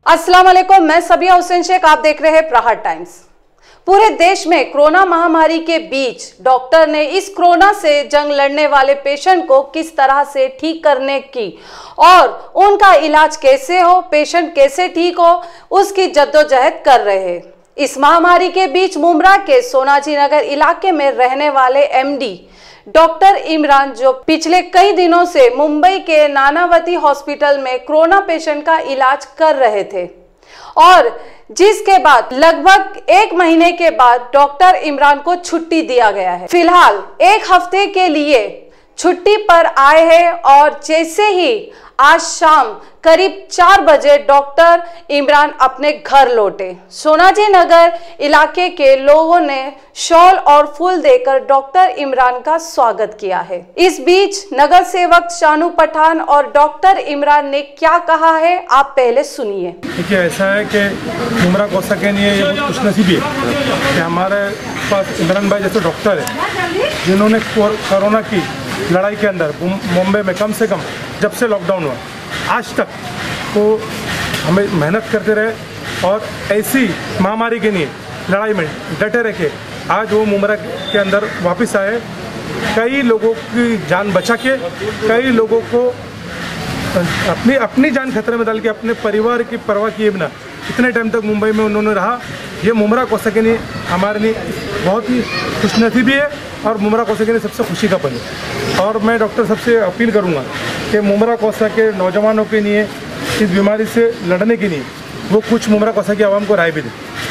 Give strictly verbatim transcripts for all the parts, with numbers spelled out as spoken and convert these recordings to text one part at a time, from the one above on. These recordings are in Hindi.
अस्सलाम वालेकुम, मैं सबिया हुसैन शेख, आप देख रहे हैं प्रहार टाइम्स। पूरे देश में कोरोना महामारी के बीच डॉक्टर ने इस कोरोना से जंग लड़ने वाले पेशेंट को किस तरह से ठीक करने की और उनका इलाज कैसे हो, पेशेंट कैसे ठीक हो, उसकी जद्दोजहद कर रहे हैं। इस महामारी के बीच मुमरा के सोनाजी नगर इलाके में रहने वाले एमडी डॉक्टर इमरान, जो पिछले कई दिनों से मुंबई के नानावती हॉस्पिटल में कोरोना पेशेंट का इलाज कर रहे थे और जिसके बाद लगभग एक महीने के बाद डॉक्टर इमरान को छुट्टी दिया गया है। फिलहाल एक हफ्ते के लिए छुट्टी पर आए हैं और जैसे ही आज शाम करीब चार बजे डॉक्टर इमरान अपने घर लौटे, सोनाजी नगर इलाके के लोगों ने शॉल और फूल देकर डॉक्टर इमरान का स्वागत किया है। इस बीच नगर सेवक शानू पठान और डॉक्टर इमरान ने क्या कहा है, आप पहले सुनिए। देखिए, ऐसा है कि मुमरा कोसा के लिए ये बहुत खुशनसीबी है कि हमारे पास इमरान भाई जैसे डॉक्टर है जिन्होंने कोरोना की लड़ाई के अंदर मुंबई में कम से कम जब से लॉकडाउन हुआ आज तक वो हमें मेहनत करते रहे और ऐसी महामारी के लिए लड़ाई में डटे रखे आज वो मुमरा के अंदर वापस आए। कई लोगों की जान बचा के, कई लोगों को अपनी अपनी जान खतरे में डाल के, अपने परिवार की परवाह किए बिना इतने टाइम तक मुंबई में उन्होंने रहा। ये मुमरा कोसा के लिए हमारे लिए बहुत ही खुशनसीबी है और मुमरा कोसा के लिए सबसे खुशी का पल है। और मैं डॉक्टर सबसे अपील करूंगा कि मुमरा कोसा के नौजवानों के लिए इस बीमारी से लड़ने के लिए वो कुछ मुमरा कोसा की आवाम को राय भी दें।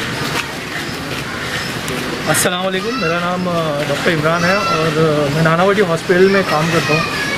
अस्सलाम वालेकुम, मेरा नाम डॉक्टर इमरान है और मैं नानावती हॉस्पिटल में काम करता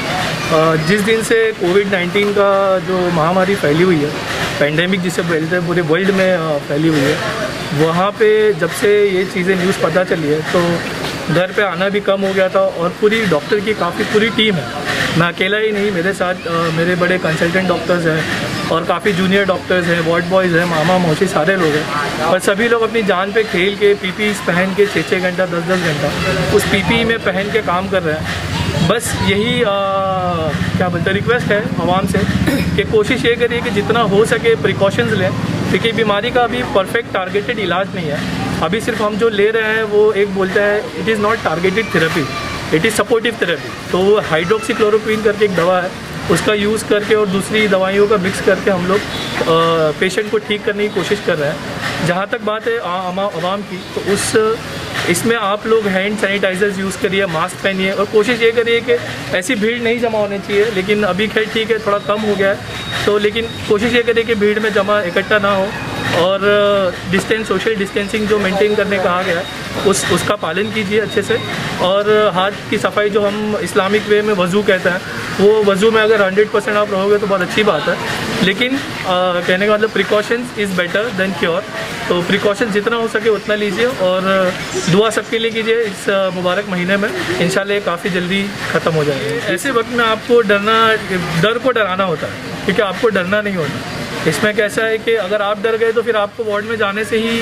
हूँ। जिस दिन से कोविड नाइन्टीन का जो महामारी फैली हुई है, पेंडेमिक जिसे बोलते हैं, पूरे वर्ल्ड में फैली हुई है, वहाँ पे जब से ये चीज़ें न्यूज़ पता चली है तो घर पे आना भी कम हो गया था और पूरी डॉक्टर की काफ़ी पूरी टीम है। मैं अकेला ही नहीं, मेरे साथ आ, मेरे बड़े कंसल्टेंट डॉक्टर्स हैं और काफ़ी जूनियर डॉक्टर्स हैं, वार्ड बॉयज़ हैं, मामा मौसी सारे लोग हैं और सभी लोग अपनी जान पे खेल के पीपी पहन के छः छः घंटा दस दस घंटा उस पीपी में पहन के काम कर रहे हैं। बस यही आ, क्या बोलते हैं, रिक्वेस्ट है आवाम से कि कोशिश ये करिए कि जितना हो सके प्रिकॉशंस लें, क्योंकि बीमारी का अभी परफेक्ट टारगेटेड इलाज नहीं है। अभी सिर्फ हम जो ले रहे हैं वो एक बोलता है it is not targeted therapy, it is supportive therapy. तो वो हाइड्रोक्सीक्लोरोक्विन करके एक दवा है, उसका यूज़ करके और दूसरी दवाइयों का मिक्स करके हम लोग पेशेंट को ठीक करने की कोशिश कर रहे हैं। जहाँ तक बात है आवाम की, तो उस इसमें आप लोग हैंड सैनिटाइजर्स यूज़ करिए, मास्क पहनिए और कोशिश ये करिए कि ऐसी भीड़ नहीं जमा होनी चाहिए। लेकिन अभी खैर ठीक है, थोड़ा कम हो गया है, तो लेकिन कोशिश ये करिए कि भीड़ में जमा इकट्ठा ना हो और डिस्टेंस सोशल डिस्टेंसिंग जो मेंटेन करने कहा गया है उस उसका पालन कीजिए अच्छे से। और हाथ की सफाई जो हम इस्लामिक वे में वज़ू कहते हैं, वो वज़ू में अगर हंड्रेड परसेंट आप रहोगे तो बहुत अच्छी बात है। लेकिन आ, कहने का मतलब precautions is better than cure. तो प्रिकॉशंस जितना हो सके उतना लीजिए और दुआ सबके लिए कीजिए इस मुबारक महीने में, इंशाल्लाह ये काफ़ी जल्दी ख़त्म हो जाएगा। ऐसे वक्त में आपको डरना, डर को डराना होता है, क्योंकि आपको डरना नहीं होता। इसमें कैसा है कि अगर आप डर गए तो फिर आपको वार्ड में जाने से ही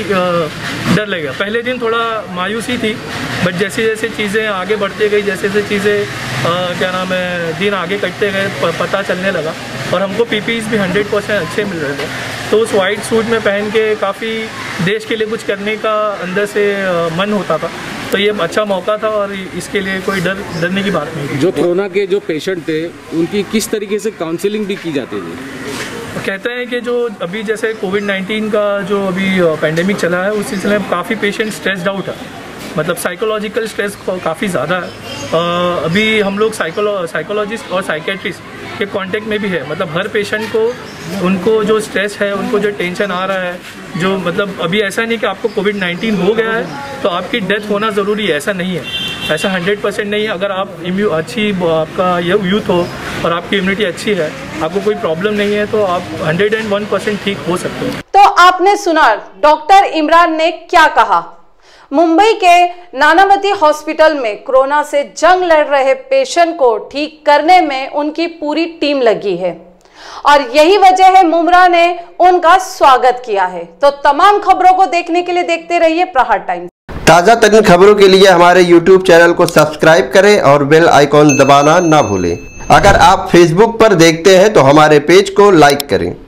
डर लगेगा। पहले दिन थोड़ा मायूसी थी, बट जैसे जैसे चीज़ें आगे बढ़ती गई, जैसे जैसे चीज़ें क्या नाम है दिन आगे कटते गए, पता चलने लगा और हमको पीपीज़ भी हंड्रेड परसेंट अच्छे मिल रहे थे। तो उस वाइट सूट में पहन के काफ़ी देश के लिए कुछ करने का अंदर से मन होता था, तो ये अच्छा मौका था और इसके लिए कोई डर डरने की बात नहीं थी। जो कोरोना के जो पेशेंट थे उनकी किस तरीके से काउंसलिंग भी की जाती थी? कहते हैं कि जो अभी जैसे कोविड नाइन्टीन का जो अभी पेंडेमिक चला है उस सिलसिले में काफ़ी पेशेंट स्ट्रेस्ड आउट है, मतलब साइकोलॉजिकल स्ट्रेस काफ़ी ज़्यादा है। अभी हम लोग साइकोलॉ साइकोलॉजिस्ट और साइकेट्रिस्ट के कांटेक्ट में भी है, मतलब हर पेशेंट को उनको जो स्ट्रेस है, उनको जो टेंशन आ रहा है, जो मतलब अभी ऐसा नहीं कि आपको कोविड नाइन्टीन हो गया है तो आपकी डेथ होना ज़रूरी है, ऐसा नहीं है, ऐसा हंड्रेड परसेंट नहीं है। अगर आप इम्यू अच्छी आपका यूथ हो और आपकी इम्यूनिटी अच्छी है, आपको कोई प्रॉब्लम नहीं है, तो आप हंड्रेड एंड वन परसेंट ठीक हो सकते हो। तो आपने सुना डॉक्टर इमरान ने क्या कहा। मुंबई के नानावती हॉस्पिटल में कोरोना से जंग लड़ रहे पेशेंट को ठीक करने में उनकी पूरी टीम लगी है और यही वजह है मुमरा ने उनका स्वागत किया है। तो तमाम खबरों को देखने के लिए देखते रहिए प्रहार टाइम्स। ताज़ा तरीन खबरों के लिए हमारे यूट्यूब चैनल को सब्सक्राइब करें और बेल आइकॉन दबाना ना भूलें। अगर आप फेसबुक पर देखते हैं तो हमारे पेज को लाइक करें।